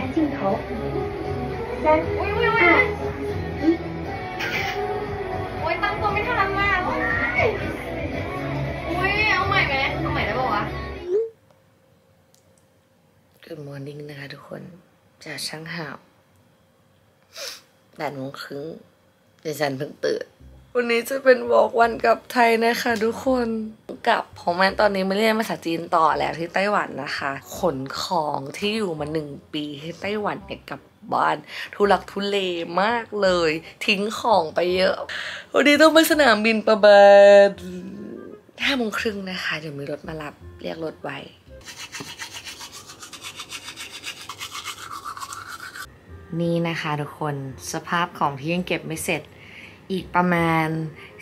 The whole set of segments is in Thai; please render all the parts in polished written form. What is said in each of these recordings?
镜头。3、2、1。 โอ๊ยตั้งตัวไม่ทันมากโอ๊ยเอาใหม่ไหมเอาใหม่ได้ป่าวะ Good morning นะคะทุกคนจากช่างห่าว8:30ดิฉันเพิ่งตื่นวันนี้จะเป็นวอล์กวันกลับไทยนะคะทุกคนกลับเพราะมันตอนนี้มาเรียนภาษาจีนต่อแล้วที่ไต้หวันนะคะขนของที่อยู่มา1 ปีที่ไต้หวันเนี่ยกลับบ้านทุลักทุเลมากเลยทิ้งของไปเยอะวันนี้ต้องไปสนามบินประมาณ5:30นะคะเดี๋ยวมีรถมารับเรียกรถไว้นี่นะคะทุกคนสภาพของที่ยังเก็บไม่เสร็จอีกประมาณ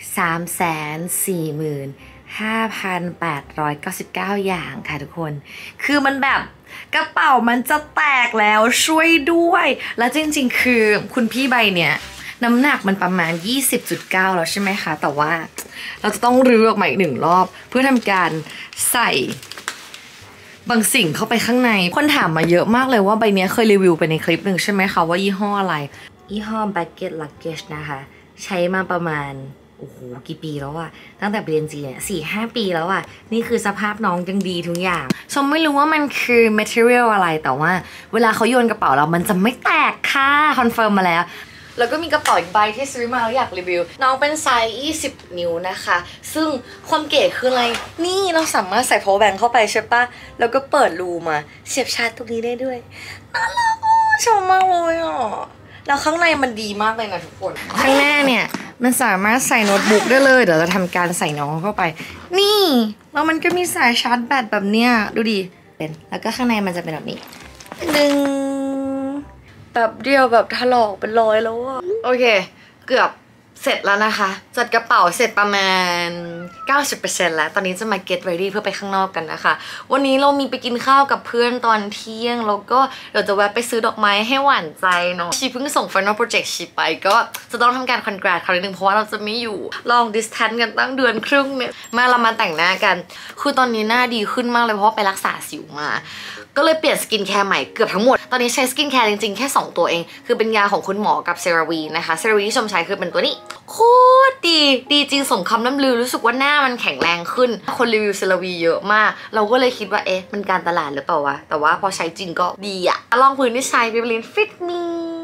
345,899 อย่างค่ะทุกคนคือมันแบบกระเป๋ามันจะแตกแล้วช่วยด้วยแล้วจริงๆคือคุณพี่ใบเนี่ยน้ำหนักมันประมาณ 20.9 แล้วใช่ไหมคะแต่ว่าเราจะต้องรื้อออกมาอีก1 รอบเพื่อทำการใส่บางสิ่งเข้าไปข้างในคนถามมาเยอะมากเลยว่าใบนี้เคยรีวิวไปในคลิปหนึ่งใช่ไหมคะว่ายี่ห้ออะไรยี่ห้อ Baggage Luggage นะคะใช้มาประมาณโอ้โหกี่ปีแล้วอะตั้งแต่เรียนจีนเนี่ย4-5 ปีแล้วอะนี่คือสภาพน้องยังดีทุกอย่างชมไม่รู้ว่ามันคือ material อะไรแต่ว่าเวลาเขาโยนกระเป๋าเรามันจะไม่แตกค่ะคอนเฟิร์มมาแล้วแล้วก็มีกระเป๋าอีกใบที่ซื้อมาแล้วอยากรีวิวน้องเป็นไซส์20 นิ้วนะคะซึ่งความเก๋คืออะไรนี่เราสามารถใส่ power bank เข้าไปใช่ปะแล้วก็เปิดรูมาเสียบชาร์จตรงนี้ได้ด้วยน่ารักชอบมากเลยอ่ะแล้วข้างในมันดีมากเลยนะทุกคนข้างหน้าเนี่ยมันสามารถใส่โน้ตบุ๊กได้เลยเดี๋ยวเราทำการใส่น้องเข้าไปนี่แล้วมันก็มีสายชาร์จแบตแบบเนี้ยดูดิเป็นแล้วก็ข้างในมันจะเป็นแบบนี้ดึงแบบเดียวแบบถลอกเป็นรอยแล้วอะโอเคเกือบเสร็จแล้วนะคะจัดกระเป๋าเสร็จประมาณ 90% แล้วตอนนี้จะมา get ready เพื่อไปข้างนอกกันนะคะวันนี้เรามีไปกินข้าวกับเพื่อนตอนเที่ยงแล้วก็เดี๋ยวจะแวะไปซื้อดอกไม้ให้หวานใจเนาะชีเพิ่งส่ง final project ชีไปก็จะต้องทำการ congrats เขานิดนึงเพราะว่าเราจะไม่อยู่ long distance กันตั้งเดือนครึ่งเนี่ยมาเรามาแต่งหน้ากันคือตอนนี้หน้าดีขึ้นมากเลยเพราะว่าไปรักษาสิวมาก็เลยเปลี่ยนสกินแคร์ใหม่เกือบทั้งหมดตอนนี้ใช้สกินแคร์จริงๆแค่2 ตัวเองคือเป็นยาของคุณหมอกับเซราวีนะคะเซราวีที่ชมใช้คือเป็นตัวนี้โคตรดีจริงสมคำล่ำลือรู้สึกว่าหน้ามันแข็งแรงขึ้นคนรีวิวเซราวีเยอะมากเราก็เลยคิดว่าเอ๊ะมันการตลาดหรือเปล่าวะแต่ว่าพอใช้จริงก็ดีอะลองพื้นที่ใช้ Maybelline Fit Me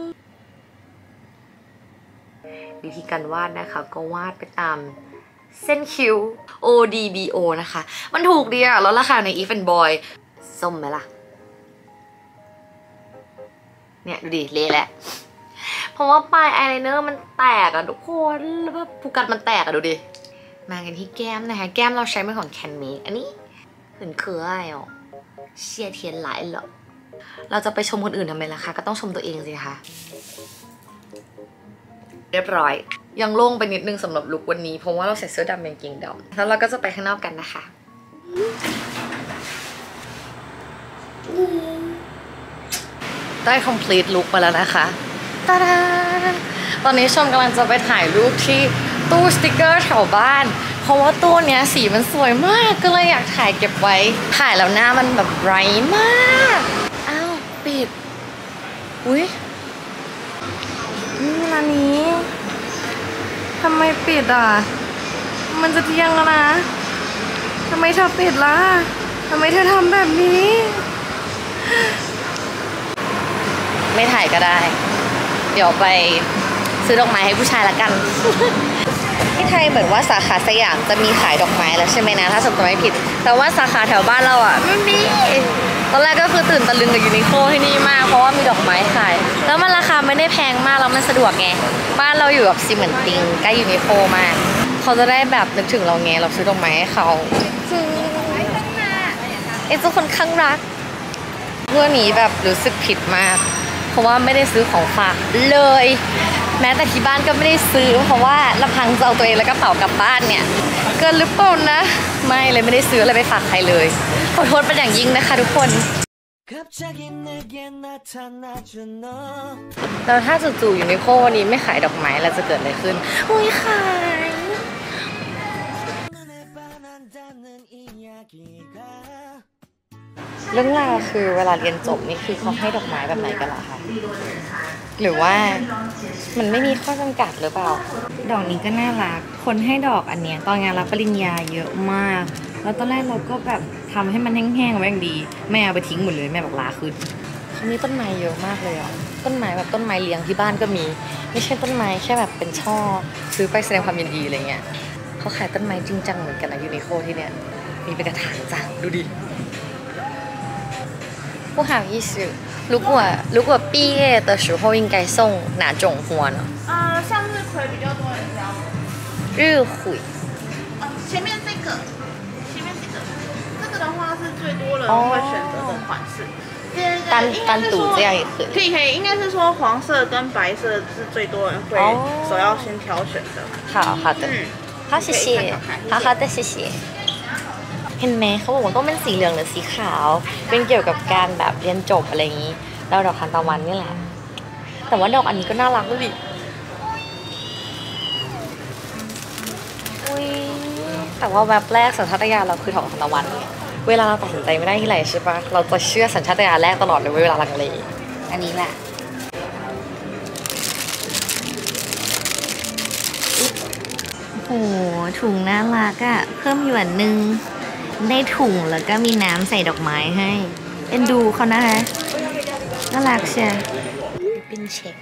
วิธีการวาดนะคะก็วาดไปตามเส้นคิ้ว ODBO นะคะมันถูกดีอะแล้วราคาใน Eve and Boy ส้มไหมล่ะเนี่ยดูดิเละแหละเพราะว่าปลายอายไลเนอร์มันแตกอะทุกคนแล้วแบบภูกัดมันแตกอะดูดิมากันที่แก้มนะคะแก้มเราใช้เป็นของ Can Make อันนี้很可爱哦谢天来了เราจะไปชมคนอื่นทำไมล่ะคะก็ต้องชมตัวเองสิคะเรียบร้อยยังโล่งไปนิดนึงสำหรับลุควันนี้เพราะว่าเราใส่เสื้อดำกางเกงดำแล้วเราก็จะไปข้างนอกกันนะคะได้ complete look ไปแล้วนะคะตาดาตอนนี้ชมกำลังจะไปถ่ายรูปที่ตู้สติกเกอร์แถวบ้านเพราะว่าตู้เนี้ยสีมันสวยมากก็เลยอยากถ่ายเก็บไว้ถ่ายแล้วหน้ามันแบบไบรท์มากอ้าวปิดอุ๊ยร้านนี้ทำไมปิดอ่ะมันจะเที่ยงแล้วนะทำไมเธอปิดล่ะทำไมเธอทำแบบนี้ไม่ถ่ายก็ได้เดี๋ยวไปซื้อดอกไม้ให้ผู้ชายละกัน ที่ไทยเหมือนว่าสาขาสยามจะมีขายดอกไม้แล้วใช่ไหมนะถ้าจำไม่ผิดแต่ว่าสาขาแถวบ้านเราอ่ะไม่มีตอนแรกก็คือตื่นตะลึงกับยูนิโคที่นี่มากเพราะว่ามีดอกไม้ขายแล้วมันราคาไม่ได้แพงมากแล้วมันสะดวกไงบ้านเราอยู่แบบซีเหมือนติงใกล้ยูนิโคมากเขาจะได้แบบนึกถึงเราไงเราซื้อดอกไม้ให้เขาไอ้เจ้าคนข้างรักเพื่อนนี้แบบรู้สึกผิดมากเพราะว่าไม่ได้ซื้อของฝากเลยแม้แต่ที่บ้านก็ไม่ได้ซื้อเพราะว่าลำพังจะเอาตัวเองและกระเป๋ากลับบ้านเนี่ยเกินหรือเปล่านะไม่เลยไม่ได้ซื้ออะไรไปฝากใครเลยขอโทษเป็นอย่างยิ่งนะคะทุกคนแล้วถ้าจู่ๆอยู่ในโควันนี้ไม่ขายดอกไม้แล้วจะเกิดอะไรขึ้นอุ้ยขายเรื่องราวคือเวลาเรียนจบนี่คือเขาให้ดอกไม้แบบไหนกันล่ะคะหรือว่ามันไม่มีข้อจำกัดหรือเปล่าดอกนี้ก็น่ารักคนให้ดอกอันเนี้ยตอนงานรับปริญญาเยอะมากแล้วตอนแรกเราก็แบบทำให้มันแห้งๆไว้อย่างดีแม่เอาไปทิ้งหมดเลยแม่บอกลาขึ้นเขามีต้นไม้เยอะมากเลยอ่ะต้นไม้แบบต้นไม้เลี้ยงที่บ้านก็มีไม่ใช่ต้นไม้แค่แบบเป็นช่อซื้อไปแสดงความยินดีอะไรเงี้ยเขาขายต้นไม้จริงจังเหมือนกันนะยูนิโคที่เนี้ยมีเป็นกระถางจ้ะดูดิ不好意思，如果毕业的时候应该送哪种花呢？ 向日葵比较多人挑。 日晖。 前面这个的话是最多人会选择的款式。 单独这样也可以。 可以，应该是说黄色跟白色是最多人会首要先挑选的。 好的，好谢谢，好的谢谢。เห็นไหมเขาบอกว่าต้องเป็นสีเหลืองหรือสีขาวเป็นเกี่ยวกับการแบบเรียนจบอะไรอย่างนี้แล้วดอกทานตะวันนี่แหละแต่ว่าดอกอันนี้ก็น่ารักด้วยแต่ว่าแวบแรกสัญชาตญาณเราคือดอกทานตะวันเวลาเราตัดสินใจไม่ได้ที่ไหนใช่ปะเราจะเชื่อสัญชาตญาณแรกตลอดเลยเวลาลังเลอันนี้แหละโอ้โหถุงน่ารักอะเพิ่มหยวนนึงได้ถุงแล้วก็มีน้ำใส่ดอกไม้ให้เอ็นดูเขานะคะน่ารักเชียวเป็นเช็ค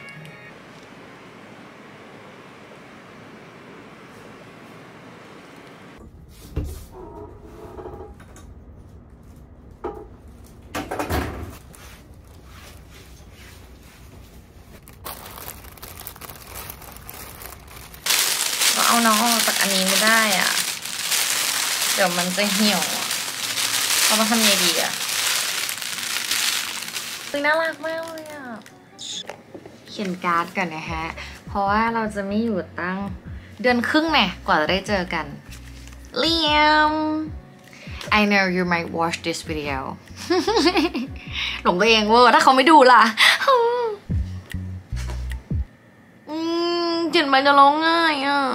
เอาน้องออกจากอันนี้ไม่ได้อ่ะเดี๋ยวมันจะเหี่ยวเรามาทำยังไงดีอ่ะน่ารักมากเลยอ่ะเขียนการ์ดกันนะฮะเพราะว่าเราจะไม่อยู่ตั้งเดือนครึ่งแน่กว่าจะได้เจอกันเลียม I know you might watch this video หลงตัวเองเวอร์ถ้าเขาไม่ดูล่ะเขียนไปจะร้องง่ายอ่ะ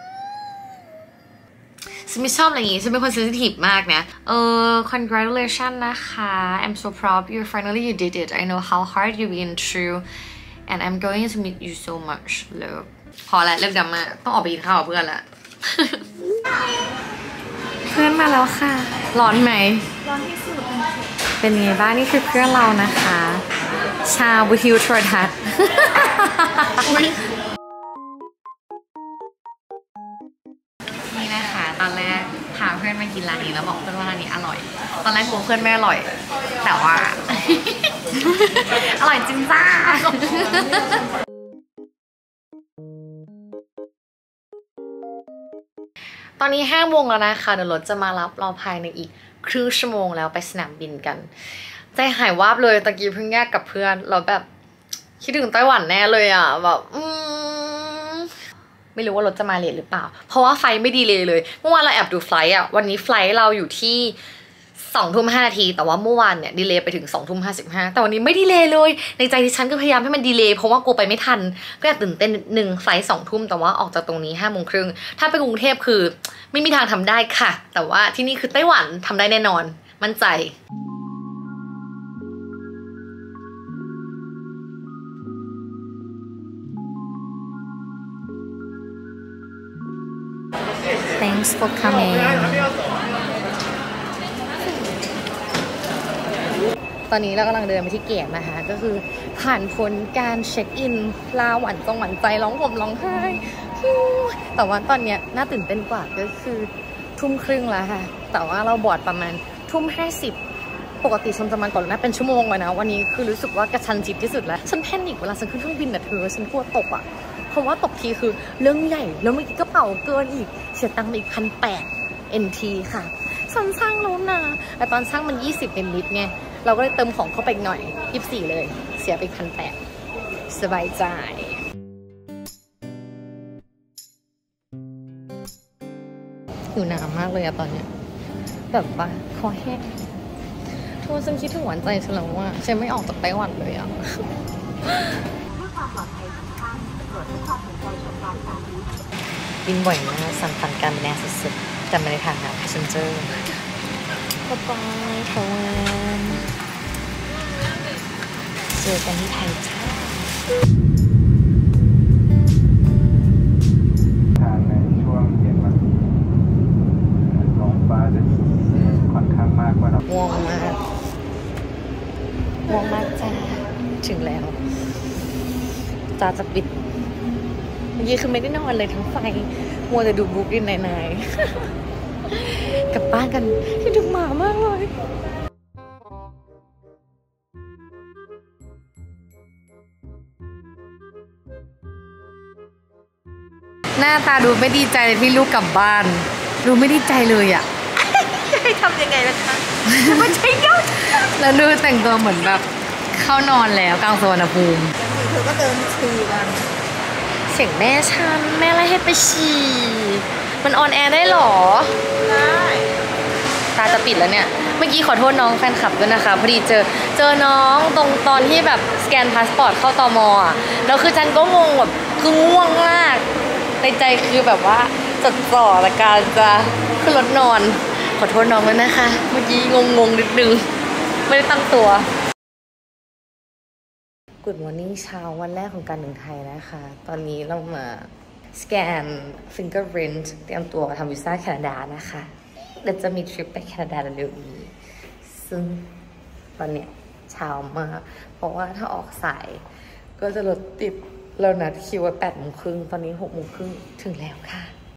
ฉันไม่ชอบอะไรอย่างงี้ฉันเป็นคนเซนซิทีฟมากนะcongratulations นะคะ I'm so proud of you finally you did it I know how hard you've been through and I'm going to meet you so much love พอแล้วเลิกดราม่าต้องออกไปกินข้าวกับเพื่อนละเพื่อนมาแล้วค่ะร้อนไหมร้อนที่สุดเป็นไงบ้างนี่คือเพื่อนเรานะคะชาวิทิวโทรทัศน์นี่นะคะตอนแรกพาเพื่อนมากินร้านนี้แล้วบอกเพื่อนว่าร้านนี้อร่อยตอนแรกกลัวเพื่อนไม่อร่อยแต่ว่า อร่อยจริงจ้าตอนนี้5 โมงแล้วนะคะเดี๋ยวรถจะมารับเราภายในอีกครึ่งชั่วโมงแล้วไปสนามบินกันใจหายวาบเลยตะกี้เพิ่งแยกกับเพื่อนเราแบบคิดถึงไต้หวันแน่เลยอ่ะแบบไม่รู้ว่ารถจะมาเลทหรือเปล่าเพราะว่าไฟไม่ดีเลยเมื่อวานเราแอบดูไฟล์อ่ะวันนี้ไฟล์เราอยู่ที่20:05 แต่ว่าเมื่อวานเนี่ยดีเลย์ไปถึง20:55แต่วันนี้ไม่ดีเลย์เลยในใจที่ฉันก็พยายามให้มันดีเลย์เพราะว่ากลัวไปไม่ทันก็แอบตื่นเต้นนิดนึงไฟล์20:00แต่ว่าออกจากตรงนี้5 โมงครึ่งถ้าไปกรุงเทพคือไม่มีทางทำได้ค่ะแต่ว่าที่นี่คือไต้หวันทำได้แน่นอนมั่นใจThanks for coming ตอนนี้เรากำลังเดินไปที่เกตนะคะก็คือผ่านพ้นการเช็คอินลาหวันจงหวันใจร้องห่มร้องไห้แต่ว่าตอนเนี้ยน่าตื่นเต้นกว่าก็คือ20:30แล้วค่ะแต่ว่าเราบอร์ดประมาณ20:50ปกติฉันจะมาก่อนนะเป็นชั่วโมงเลยนะวันนี้คือรู้สึกว่ากระชั้นชิดที่สุดแล้วฉันแพนิคเวลาฉันขึ้นเครื่องบินแต่เธอฉันกลัวตกอ่ะเพราะว่าตกทีคือเรื่องใหญ่แล้วเมื่อกี้กระเป๋าเกินอีกเสียตังค์ไปอีก1,800 NT ค่ะฉันสร้างแล้วนะแต่ตอนสร้างมัน20นิดไงเราก็เลยเติมของเข้าไปหน่อย24เลยเสียไป1,800สบายใจอยู่น้ำมากเลยอะตอนเนี้ยแบบว่าคอแห้งโทษฉันคิดถึงหวานใจฉันแล้วว่าฉันไม่ออกจากไต้หวันเลยอะบินบ่อยมากสั่งฟันการแน่สุดๆแต่ไม่ได้ทางนะ passenger บ๊ายบายไต้หวันเจอกันที่ไทยจ้าในช่วงเย็นวันนี้ท้องฟ้าจะค่อนข้างมากกว่าเราง่วงมากจ้าถึงแล้วตาจะปิดเมื่อกี้คือไม่ได้นอนเลยทั้งไฟมัวแต่ดูบุ๊กอินไหนๆกลับบ้านกันที่ดูหมามากเลยหน้าตาดูไม่ดีใจเลยที่ลูกกลับบ้านดูไม่ดีใจเลยอ่ะจะให้ทำยังไงล่ะคะมันใช่ยอดแล้วดูแต่งตัวเหมือนแบบเข้านอนแล้วกลางสวนภูมิเธอก็เดินฉี่กันเสียงแม่ฉันแม่ไล่ให้ไปฉี่มันออนแอร์ได้หรอได้ตาจะปิดแล้วเนี่ยเมื่อกี้ขอโทษน้องแฟนคลับด้วยนะคะพอดีเจอน้องตรงตอนที่แบบสแกนพาสปอร์ตเข้าตม.อ่ะแล้วคือฉันก็งงแบบคือง่วงมากในใจคือแบบว่าจดจ่อและการจะขึ้นรถนอนขอโทษน้องด้วยนะคะเมื่อกี้งงนิดนึงไม่ได้ตั้งตัวGood morning เช้าวันแรกของการถึงไทยนะคะตอนนี้เรามาสแกน fingerprint เตรียมตัวทำวีซ่าแคนาดานะคะเดี๋ยวจะมีทริปไปแคนาดาเร็วๆนี้ซึ่งตอนเนี้ยเช้ามากเพราะว่าถ้าออกสายก็จะรถติดเรานัดคิวไว้8:30ตอนนี้6:30ถึงแล้วค่ะ